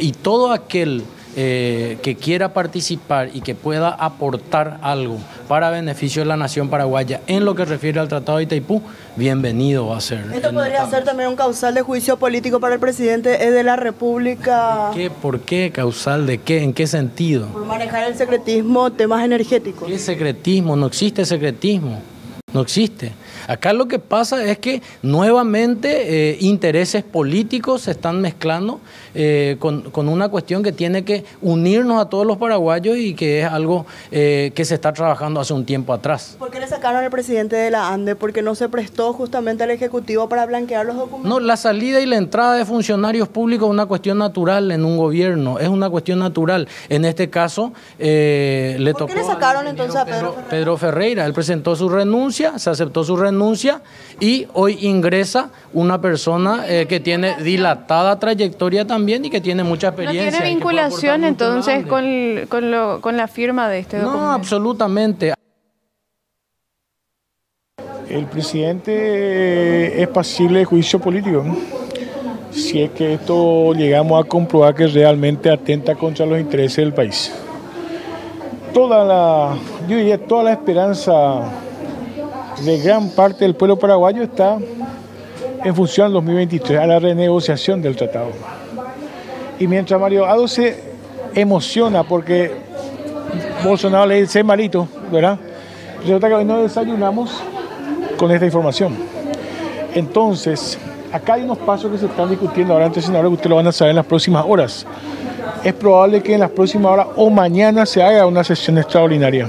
y todo aquel que quiera participar y que pueda aportar algo para beneficio de la nación paraguaya en lo que refiere al Tratado de Itaipú, bienvenido va a ser. ¿Esto podría ser también un causal de juicio político para el presidente de la República? ¿Por qué? ¿Causal de qué? ¿En qué sentido? Por manejar el secretismo, temas energéticos. ¿Qué secretismo? No existe secretismo. No existe. Acá lo que pasa es que nuevamente intereses políticos se están mezclando con una cuestión que tiene que unirnos a todos los paraguayos y que es algo que se está trabajando hace un tiempo atrás. ¿Por qué le sacaron al presidente de la ANDE? ¿Porque no se prestó justamente al Ejecutivo para blanquear los documentos? No, la salida y la entrada de funcionarios públicos es una cuestión natural en un gobierno, es una cuestión natural. En este caso le tocó... ¿Por qué le sacaron entonces a Pedro Ferreira? Él presentó su renuncia, se aceptó su renuncia y hoy ingresa una persona que tiene dilatada trayectoria también y que tiene mucha experiencia. ¿No tiene vinculación entonces con la firma de este documento? No, absolutamente. El presidente es pasible de juicio político, ¿no? Si es que esto llegamos a comprobar que realmente atenta contra los intereses del país. Yo diría toda la esperanza de gran parte del pueblo paraguayo está en función del 2023, a la renegociación del tratado. Y mientras Mario Abdo se emociona porque Bolsonaro le dice malito, ¿verdad? Resulta que hoy no desayunamos con esta información. Entonces, acá hay unos pasos que se están discutiendo ahora antes, ahora que ustedes lo van a saber en las próximas horas. Es probable que en las próximas horas o mañana se haga una sesión extraordinaria.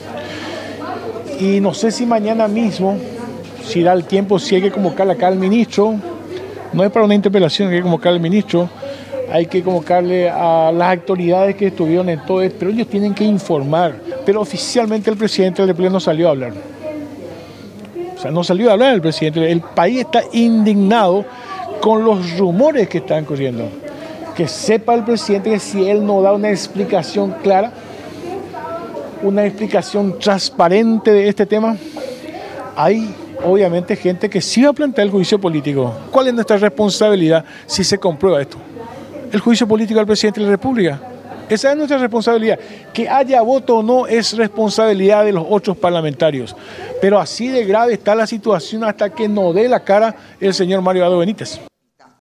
Y no sé si mañana mismo, si da el tiempo, si hay que convocar acá al ministro. No es para una interpelación, hay que convocar al ministro. Hay que convocarle a las autoridades que estuvieron en todo esto, pero ellos tienen que informar. Pero oficialmente el presidente de la República no salió a hablar. O sea, no salió a hablar el presidente. El país está indignado con los rumores que están corriendo. Que sepa el presidente que si él no da una explicación clara, una explicación transparente de este tema, hay obviamente gente que sí va a plantear el juicio político. ¿Cuál es nuestra responsabilidad si se comprueba esto? El juicio político al presidente de la República. Esa es nuestra responsabilidad. Que haya voto o no es responsabilidad de los otros parlamentarios. Pero así de grave está la situación hasta que no dé la cara el señor Mario Abdo Benítez.